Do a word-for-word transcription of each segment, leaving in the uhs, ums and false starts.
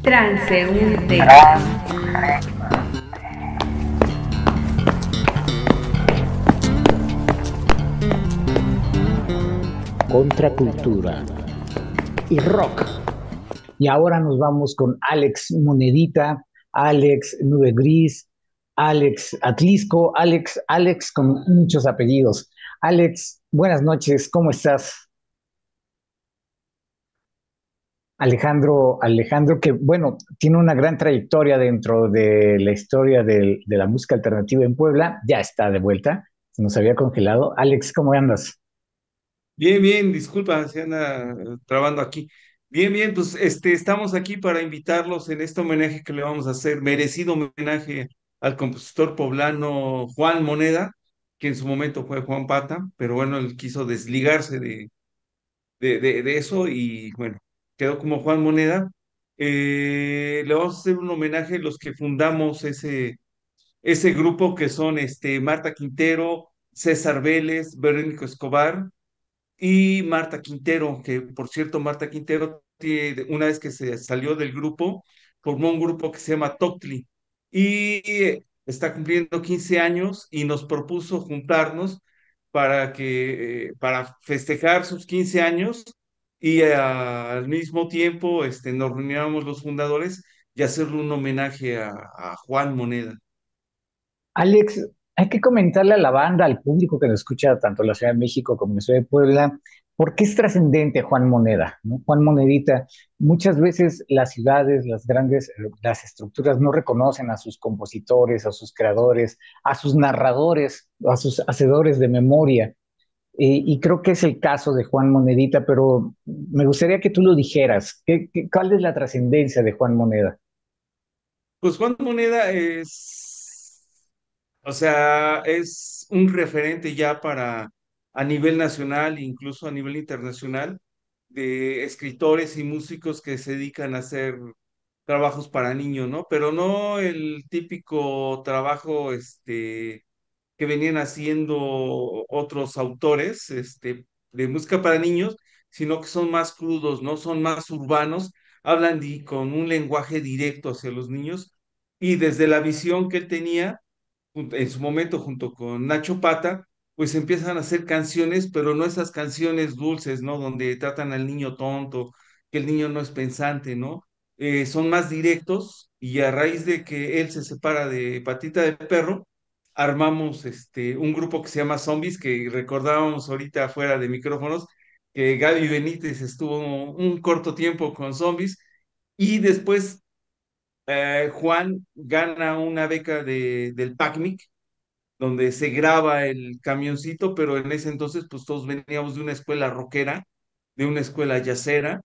Transeúnte. Contracultura y rock. Y ahora nos vamos con Alex Monedita, Alex Nube Gris, Alex Atlisco, Alex, Alex con muchos apellidos. Alex, buenas noches, ¿cómo estás? Alejandro, Alejandro, que bueno, tiene una gran trayectoria dentro de la historia del- de la música alternativa en Puebla, ya está de vuelta, se nos había congelado. Alex, ¿cómo andas? Bien, bien, disculpa, se anda eh, trabando aquí. Bien, bien, pues este, estamos aquí para invitarlos en este homenaje que le vamos a hacer, merecido homenaje al compositor poblano Juan Moneda, que en su momento fue Juan Pata, pero bueno, él quiso desligarse de, de, de, de eso y bueno, quedó como Juan Moneda. Eh, le vamos a hacer un homenaje a los que fundamos ese, ese grupo que son este, Marta Quintero, César Vélez, Verónico Escobar y Marta Quintero, que por cierto, Marta Quintero, tiene- una vez que se salió del grupo, formó un grupo que se llama Toctli y está cumpliendo quince años y nos propuso juntarnos para que, eh, para festejar sus quince años y eh, al mismo tiempo este, nos reuniéramos los fundadores y hacerle un homenaje a, a Juan Moneda. Alex, hay que comentarle a la banda, al público que nos escucha tanto en la Ciudad de México como en la Ciudad de Puebla, por qué es trascendente Juan Moneda, ¿no? Juan Monedita. Muchas veces las ciudades, las grandes, eh, las estructuras no reconocen a sus compositores, a sus creadores, a sus narradores, a sus hacedores de memoria. Eh, y creo que es el caso de Juan Monedita, pero me gustaría que tú lo dijeras. ¿Qué, qué- cuál es la trascendencia de Juan Moneda? Pues Juan Moneda es, o sea, es un referente ya para a nivel nacional e incluso a nivel internacional de escritores y músicos que se dedican a hacer trabajos para niños, ¿no? Pero no el típico trabajo, este, que venían haciendo otros autores, este, de música para niños, sino que son más crudos, ¿no? Son más urbanos, hablan di- con un lenguaje directo hacia los niños y desde la visión que él tenía jun- en su momento junto con Nacho Pata, pues empiezan a hacer canciones, pero no esas canciones dulces, ¿no? Donde tratan al niño tonto, que el niño no es pensante, ¿no? Eh, son más directos y a raíz de que él se separa de Patita de Perro, armamos este, un grupo que se llama Zombies, que recordábamos ahorita fuera de micrófonos, que Gaby Benítez estuvo un corto tiempo con Zombies y después eh, Juan gana una beca de, del PACMIC, donde se graba el camioncito, pero en ese entonces pues todos veníamos de una escuela rockera, de una escuela jazzera,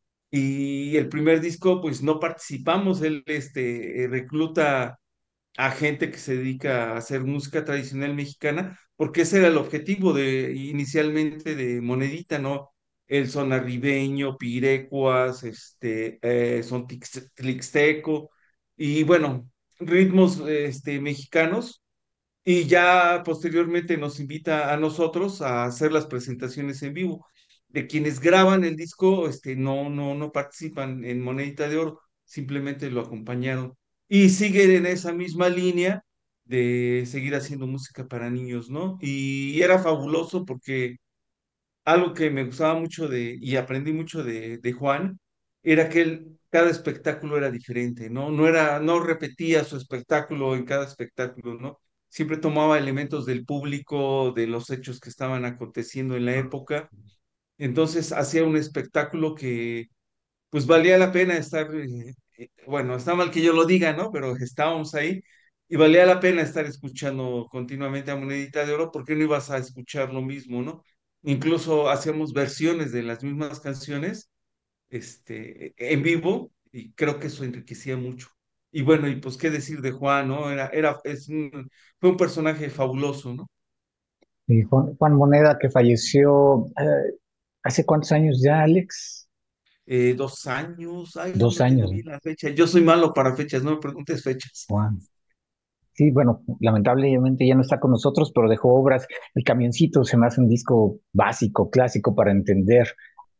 y el primer disco pues no participamos, él este, eh, recluta a gente que se dedica a hacer música tradicional mexicana, porque ese era el objetivo de inicialmente de Monedita, ¿no? El sonarribeño, pirecuas, este, eh, son tix- tlixteco, y bueno, ritmos este, mexicanos y ya posteriormente nos invita a nosotros a hacer las presentaciones en vivo. De quienes graban el disco, este, no, no, no participan en Monedita de Oro, simplemente lo acompañaron. Y siguen en esa misma línea de seguir haciendo música para niños, ¿no? Y era fabuloso porque algo que me gustaba mucho de, y aprendí mucho de, de Juan, era que él, cada espectáculo era diferente, ¿no? No era, no repetía su espectáculo en cada espectáculo, ¿no? Siempre tomaba elementos del público, de los hechos que estaban aconteciendo en la época. Entonces hacía un espectáculo que, pues valía la pena estar, eh, eh, bueno, está mal que yo lo diga, ¿no? Pero estábamos ahí y valía la pena estar escuchando continuamente a Monedita de Oro porque no ibas a escuchar lo mismo, ¿no? Incluso hacíamos versiones de las mismas canciones, este, en vivo y creo que eso enriquecía mucho. Y bueno, y pues qué decir de Juan, ¿no? Era, era, es un, fue un personaje fabuloso, ¿no? Y Juan, Juan Moneda que falleció, eh, ¿hace cuántos años ya, Alex? Eh, dos años, ay, Dos no tengo años, ¿no? bien la fecha. Yo soy malo para fechas, no me preguntes fechas. Juan. Sí, bueno, lamentablemente ya no está con nosotros, pero dejó obras. El Camioncito se me hace un disco básico, clásico para entender.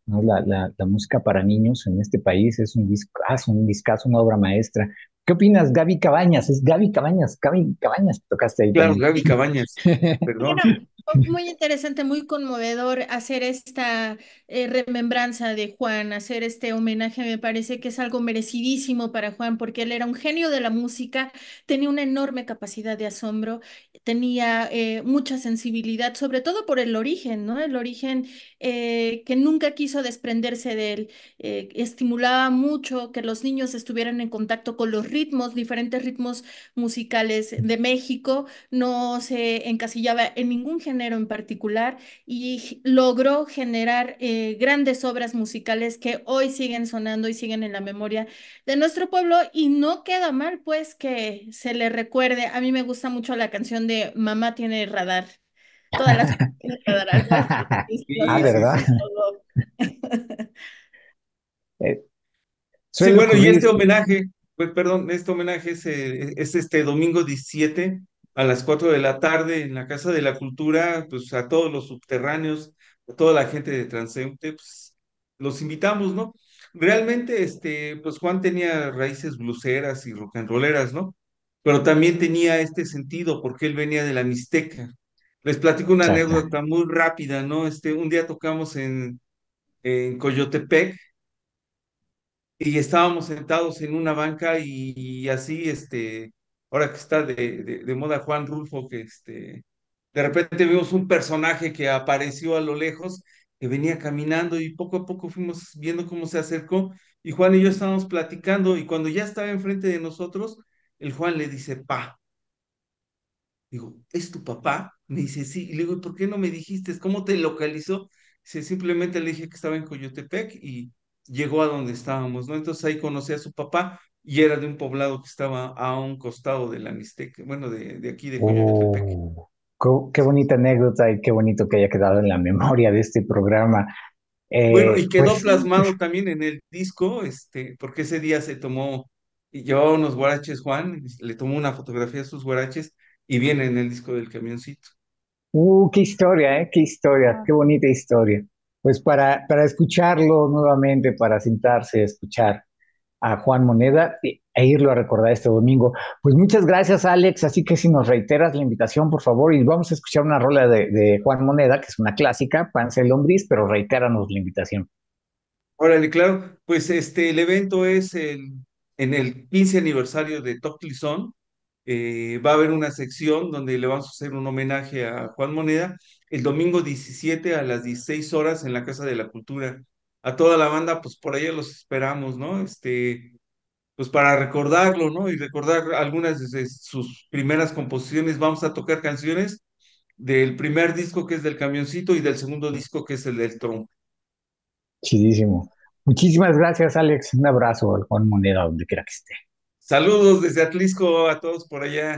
¿no? La, la, la música para niños en este país es un disco, ah, es un discazo, una obra maestra. ¿Qué opinas, Gaby Cabañas? Es Gaby Cabañas, Gaby Cabañas, tocaste ahí Claro, también. Gaby Cabañas, Bueno, perdón. fue muy interesante, muy conmovedor hacer esta eh, remembranza de Juan, hacer este homenaje. Me parece que es algo merecidísimo para Juan, porque él era un genio de la música, tenía una enorme capacidad de asombro, tenía eh, mucha sensibilidad, sobre todo por el origen, ¿no? El origen eh, que nunca quiso desprenderse de él. Eh, estimulaba mucho que los niños estuvieran en contacto con los ritmos, diferentes ritmos musicales de México, no se encasillaba en ningún género en particular y logró generar eh, grandes obras musicales que hoy siguen sonando y siguen en la memoria de nuestro pueblo, y no queda mal pues que se le recuerde. A mí me gusta mucho la canción de Mamá tiene radar. Todas las tienen radar, algo así, las Ah, Sí, sí, ¿verdad? sí. todo. Eh, Sí, suele bueno, y ocurrir. este homenaje, pues perdón, este homenaje es, eh, es este domingo diecisiete a las cuatro de la tarde en la Casa de la Cultura, pues a todos los subterráneos, a toda la gente de Transeúnte, pues los invitamos, ¿no? Realmente, este, pues Juan tenía raíces bluseras y rock and rolleras, ¿no? Pero también tenía este sentido porque él venía de la Mixteca. Les platico una Exacto. anécdota muy rápida, ¿no? Este, un día tocamos en, en Coyotepec y estábamos sentados en una banca y, y así, este, ahora que está de, de, de moda Juan Rulfo, que este, de repente vimos un personaje que apareció a lo lejos, que venía caminando y poco a poco fuimos viendo cómo se acercó y Juan y yo estábamos platicando y cuando ya estaba enfrente de nosotros, el Juan le dice, pa. Digo, ¿es tu papá? Me dice, sí. Y le digo, ¿y por qué no me dijiste? ¿Cómo te localizó? Dice, simplemente le dije que estaba en Coyotepec y llegó a donde estábamos, ¿no? Entonces ahí conocí a su papá y era de un poblado que estaba a un costado de la Mixteca, bueno, de, de aquí de Coyotepec. Oh, qué, qué bonita anécdota y qué bonito que haya quedado en la memoria de este programa. Bueno, Eh, y quedó pues plasmado también en el disco, este, porque ese día se tomó, y llevaba unos guaraches Juan, le tomó una fotografía de sus guaraches y viene en el disco del camioncito. Uh, qué historia, ¿eh? Qué historia, Ah. qué bonita historia. Pues para, para escucharlo nuevamente, para sentarse a escuchar a Juan Moneda e e irlo a recordar este domingo. Pues muchas gracias, Alex. Así que si nos reiteras la invitación, por favor, y vamos a escuchar una rola de, de Juan Moneda, que es una clásica, Panza y Lombriz, pero reitéranos la invitación. Órale, claro, pues este, el evento es el, en el quince aniversario de Toclizón. Eh, va a haber una sección donde le vamos a hacer un homenaje a Juan Moneda el domingo diecisiete a las dieciséis horas en la Casa de la Cultura. A toda la banda, pues por allá los esperamos, ¿no? Este, pues para recordarlo, ¿no? Y recordar algunas de sus primeras composiciones. Vamos a tocar canciones del primer disco que es del Camioncito y del segundo disco que es el del Tron. Chidísimo. Muchísimas gracias, Alex. Un abrazo al Juan Moneda, donde quiera que esté. Saludos desde Atlisco a todos por allá.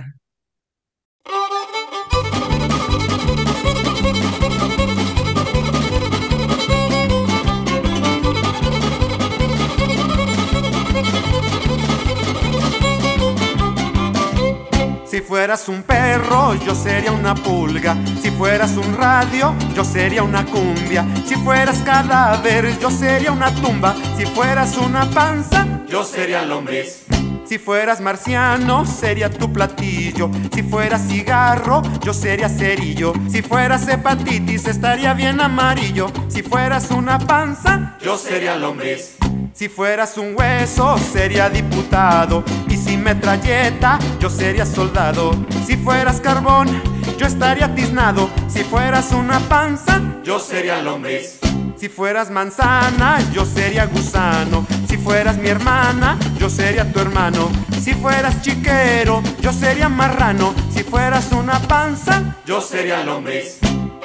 Si fueras un perro, yo sería una pulga. Si fueras un radio, yo sería una cumbia. Si fueras cadáver, yo sería una tumba. Si fueras una panza, yo sería lombriz. Si fueras marciano, sería tu platillo. Si fueras cigarro, yo sería cerillo. Si fueras hepatitis, estaría bien amarillo. Si fueras una panza, yo sería lombriz. Si fueras un hueso, sería diputado. Y si metralleta, yo sería soldado. Si fueras carbón, yo estaría tiznado. Si fueras una panza, yo sería lombriz. Si fueras manzana, yo sería gusano. Si fueras mi hermana, yo sería tu hermano. Si fueras chiquero, yo sería marrano. Si fueras una panza, yo sería lombriz.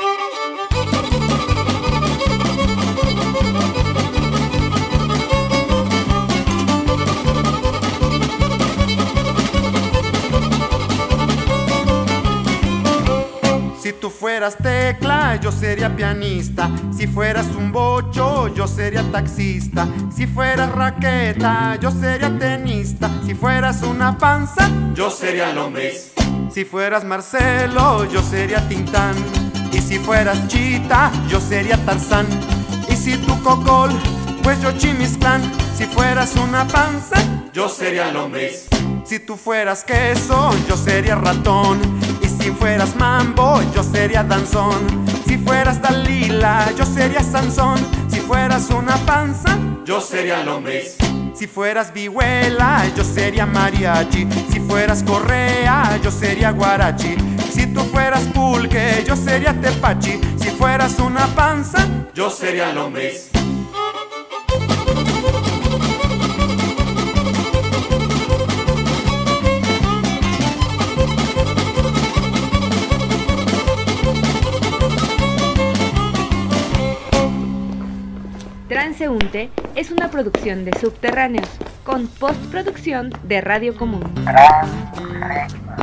Si tú fueras tecla, yo sería pianista. Si fueras un bocho, yo sería taxista. Si fueras raqueta, yo sería tenista. Si fueras una panza, yo sería lombriz. Si fueras Marcelo, yo sería Tintán. Y si fueras Chita, yo sería Tarzán. Y si tu cocol, pues yo Chimisclán. Si fueras una panza, yo sería lombriz. Si tú fueras queso, yo sería ratón. Y si fueras mambo, yo sería danzón. Si fueras Dalila, yo sería Sansón. Si fueras una panza, yo sería lombriz. Si fueras vihuela, yo sería mariachi. Si fueras correa, yo sería guarachi. Si tú fueras pulque, yo sería tepachi. Si fueras una panza, yo sería lombriz. Transeúnte es una producción de Subterráneos, con postproducción de Radio Común. Transeúnte.